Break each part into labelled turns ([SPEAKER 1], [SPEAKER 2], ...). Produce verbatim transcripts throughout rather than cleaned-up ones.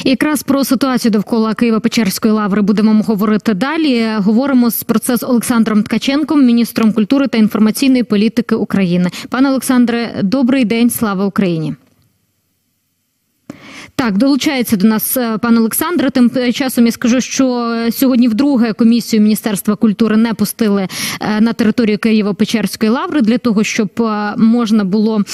[SPEAKER 1] Якраз про ситуацію довкола Києво-Печерської лаври будемо говорити далі. Говоримо про це з Олександром Ткаченком, міністром культури та інформаційної політики України. Пане Олександре, добрий день, слава Україні! Так, долучається до нас пан Олександр. Тим часом я скажу, що сьогодні вдруге комісію Міністерства культури не пустили на територію Києво-Печерської лаври для того, щоб можна було...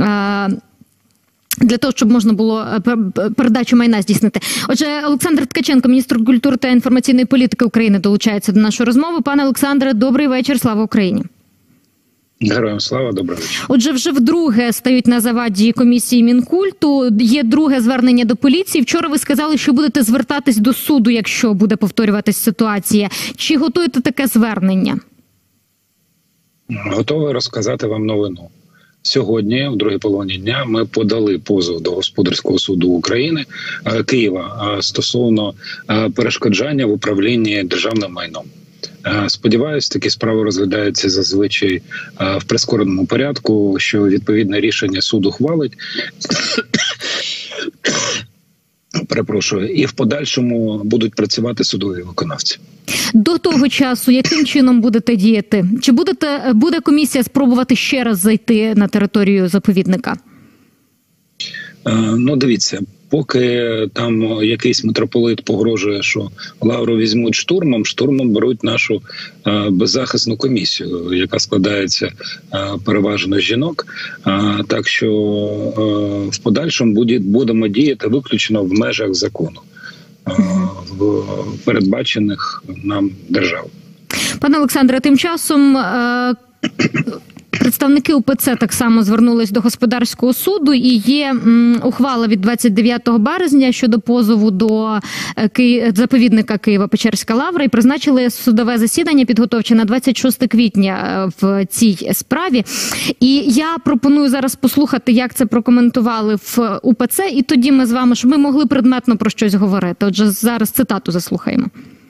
[SPEAKER 1] Для того, щоб можна було передачу майна здійснити. Отже, Олександр Ткаченко, міністр культури та інформаційної політики України, долучається до нашої розмови. Пане Олександре, добрий вечір, слава Україні.
[SPEAKER 2] Героям слава, добрий вечір.
[SPEAKER 1] Отже, вже вдруге стають на заваді комісії Мінкульту. Є друге звернення до поліції. Вчора ви сказали, що будете звертатись до суду, якщо буде повторюватись ситуація. Чи готуєте таке звернення?
[SPEAKER 2] Готовий розказати вам новину. Сьогодні, в другій половині дня, ми подали позов до Господарського суду України Києва стосовно перешкоджання в управлінні державним майном. Сподіваюсь, такі справи розглядаються зазвичай в прискореному порядку, що відповідне рішення суд ухвалить. Перепрошую, і в подальшому будуть працювати судові виконавці.
[SPEAKER 1] До того часу, яким чином будете діяти? Чи будете, буде комісія спробувати ще раз зайти на територію заповідника?
[SPEAKER 2] Ну, дивіться, поки там якийсь митрополит погрожує, що лавру візьмуть штурмом, штурмом беруть нашу е, беззахисну комісію, яка складається е, переважно з жінок. Е, так що е, в подальшому буде, будемо діяти виключно в межах закону, е, в передбачених нам держав.
[SPEAKER 1] Пане Олександре, тим часом... Е... Представники УПЦ так само звернулись до Господарського суду, і є м, ухвала від двадцять дев'ятого березня щодо позову до Ки... заповідника Києво-Печерська лавра, і призначили судове засідання підготовче на двадцять шосте квітня в цій справі. І я пропоную зараз послухати, як це прокоментували в УПЦ, і тоді ми з вами, щоб ми могли предметно про щось говорити. Отже, зараз цитату заслухаємо.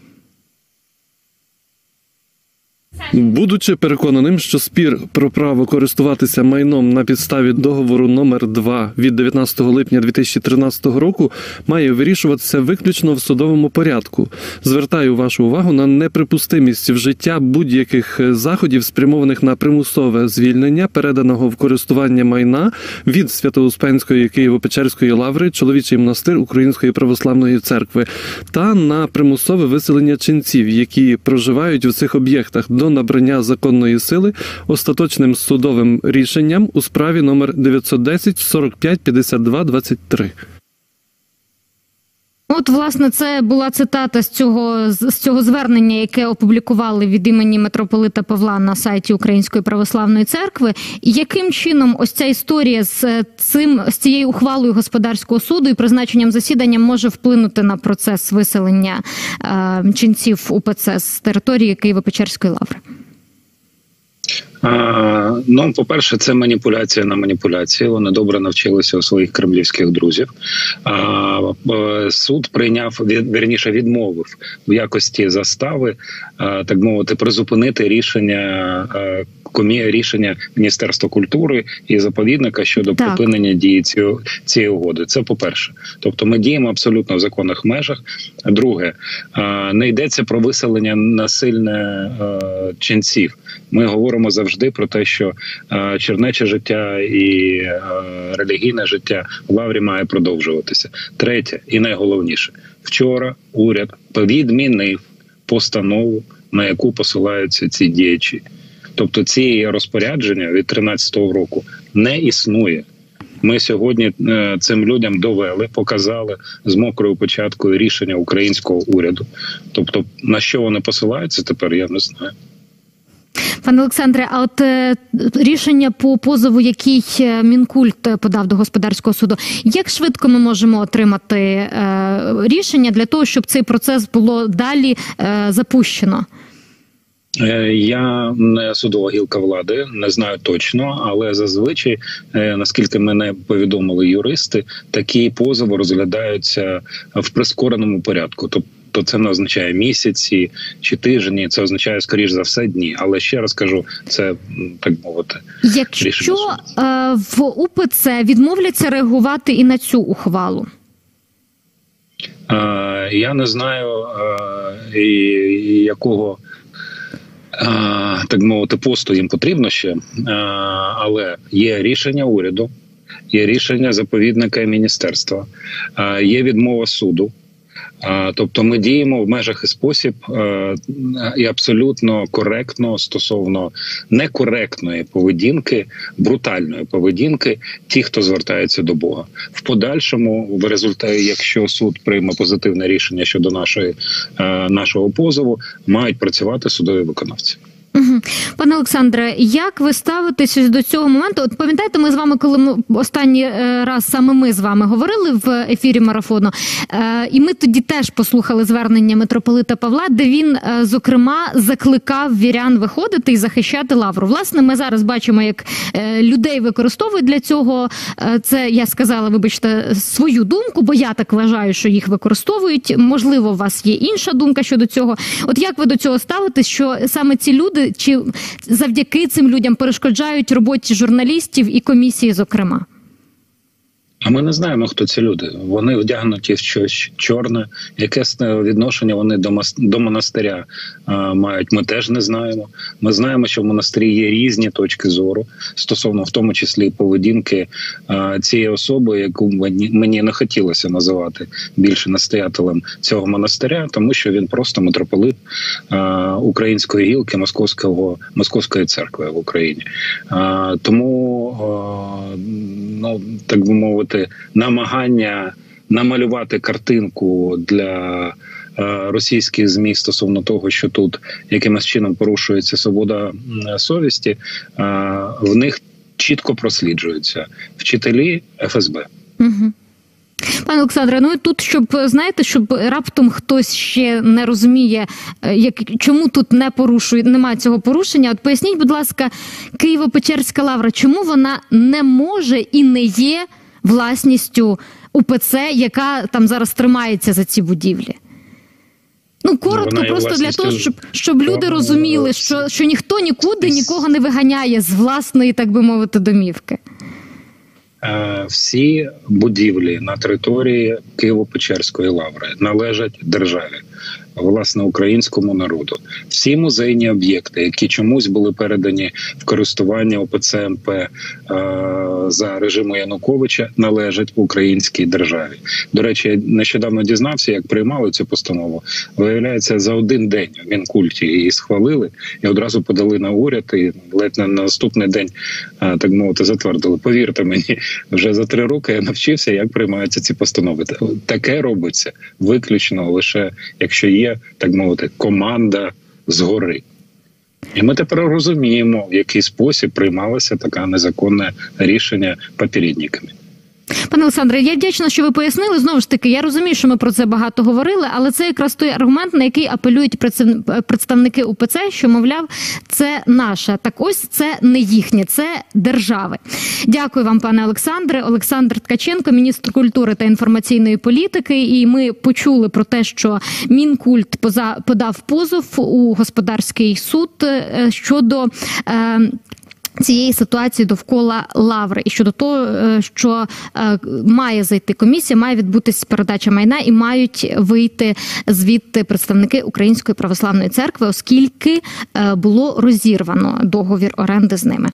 [SPEAKER 3] Будучи переконаним, що спір про право користуватися майном на підставі договору номер два від дев'ятнадцятого липня дві тисячі тринадцятого року має вирішуватися виключно в судовому порядку, звертаю вашу увагу на неприпустимість вжиття будь-яких заходів, спрямованих на примусове звільнення переданого в користування майна від Свято-Успенської Києво-Печерської лаври, чоловічий монастир Української православної церкви, та на примусове виселення ченців, які проживають у цих об'єктах, до набрання законної сили остаточним судовим рішенням у справі номер дев'ятсот десять сорок п'ять п'ятдесят два двадцять три.
[SPEAKER 1] От, власне, це була цитата з цього, з цього звернення, яке опублікували від імені митрополита Павла на сайті Української православної церкви. І яким чином ось ця історія з цим, з цією ухвалою Господарського суду і призначенням засідання може вплинути на процес виселення е, ченців УПЦ з території Києво-Печерської лаври?
[SPEAKER 2] А, ну, по-перше, це маніпуляція на маніпуляції. Вони добре навчилися у своїх кремлівських друзів. А, суд прийняв, вірніше відмовив в якості застави, а, так мовити, призупинити рішення а, комі... рішення Міністерства культури і заповідника щодо так. припинення дії цієї, цієї угоди. Це по-перше. Тобто ми діємо абсолютно в законних межах. Друге, а, не йдеться про виселення насильне а, ченців. Ми говоримо завжди про те, що е, чернече життя і е, релігійне життя в лаврі має продовжуватися. Третє і найголовніше. Вчора уряд відмінив постанову, на яку посилаються ці діячі. Тобто ці розпорядження від тринадцятого року не існує. Ми сьогодні е, цим людям довели, показали з мокрою початкою рішення українського уряду. Тобто на що вони посилаються тепер, я не знаю.
[SPEAKER 1] Пане Олександре, а от е, рішення по позову, який Мінкульт подав до Господарського суду, як швидко ми можемо отримати е, рішення для того, щоб цей процес було далі е, запущено?
[SPEAKER 2] Я не судова гілка влади, не знаю точно, але зазвичай, наскільки мене повідомили юристи, такі позови розглядаються в прискореному порядку. Тобто то це не означає місяці чи тижні, це означає, скоріш за все, дні. Але ще раз кажу, це, так мовити,
[SPEAKER 1] якщо е, в УПЦ відмовляться реагувати і на цю ухвалу?
[SPEAKER 2] Я не знаю, і, і якого, так мовити, посту їм потрібно ще, але є рішення уряду, є рішення заповідника і міністерства, є відмова суду. Тобто ми діємо в межах і спосіб і абсолютно коректно стосовно некоректної поведінки, брутальної поведінки ті, хто звертається до Бога. В подальшому, в результаті, якщо суд прийме позитивне рішення щодо нашої, нашого позову, мають працювати судові виконавці.
[SPEAKER 1] Угу. Пане Олександре, як ви ставитесь до цього моменту? От пам'ятаєте, ми з вами, коли ми останній раз саме ми з вами говорили в ефірі марафону, е, і ми тоді теж послухали звернення митрополита Павла, де він, е, зокрема, закликав вірян виходити і захищати лавру. Власне, ми зараз бачимо, як е, людей використовують для цього. Е, це, я сказала, вибачте, свою думку, бо я так вважаю, що їх використовують. Можливо, у вас є інша думка щодо цього. От як ви до цього ставитесь, що саме ці люди чи завдяки цим людям перешкоджають роботі журналістів і комісії, зокрема?
[SPEAKER 2] А ми не знаємо, хто ці люди. Вони вдягнуті в щось чорне. Яке відношення вони до, до монастиря а, мають, ми теж не знаємо. Ми знаємо, що в монастирі є різні точки зору стосовно, в тому числі, поведінки а, цієї особи, яку мені, мені не хотілося називати більше настоятелем цього монастиря, тому що він просто митрополит а, української гілки Московського, Московської церкви в Україні. А, тому, а, ну, так би мовити, намагання намалювати картинку для е, російських ЗМІ стосовно того, що тут якимось чином порушується свобода е, совісті, е, в них чітко просліджуються вчителі еф ес бе.
[SPEAKER 1] Угу. Пане Олександре, ну і тут, щоб, знаєте, щоб раптом хтось ще не розуміє, як, чому тут не порушує, немає цього порушення. От поясніть, будь ласка, Києво-Печерська лавра, чому вона не може і не є власністю УПЦ, яка там зараз тримається за ці будівлі? Ну, коротко,
[SPEAKER 2] вона
[SPEAKER 1] просто для того, щоб, щоб люди
[SPEAKER 2] вона...
[SPEAKER 1] розуміли, що, що ніхто нікуди нікого не виганяє з власної, так би мовити, домівки.
[SPEAKER 2] Всі будівлі на території Києво-Печерської лаври належать державі, власне, українському народу. Всі музейні об'єкти, які чомусь були передані в користування о пе це ем пе е, за режиму Януковича, належать українській державі. До речі, я нещодавно дізнався, як приймали цю постанову. Виявляється, за один день в Мінкульті її схвалили і одразу подали на уряд, і ледь на наступний день, е, так мовити, затвердили. Повірте мені, вже за три роки я навчився, як приймаються ці постанови. Таке робиться виключно лише, якщо є, так мовити, команда згори. І ми тепер розуміємо, в який спосіб приймалося таке незаконне рішення попередниками.
[SPEAKER 1] Пане Олександре, я вдячна, що ви пояснили. Знову ж таки, я розумію, що ми про це багато говорили, але це якраз той аргумент, на який апелюють представники УПЦ, що, мовляв, це наше. Так ось, це не їхнє, це держави. Дякую вам, пане Олександре. Олександр Ткаченко, міністр культури та інформаційної політики. І ми почули про те, що Мінкульт подав позов у господарський суд щодо Е, цієї ситуації довкола лаври і щодо того, що має зайти комісія, має відбутися передача майна і мають вийти звідти представники Української православної церкви, оскільки було розірвано договір оренди з ними.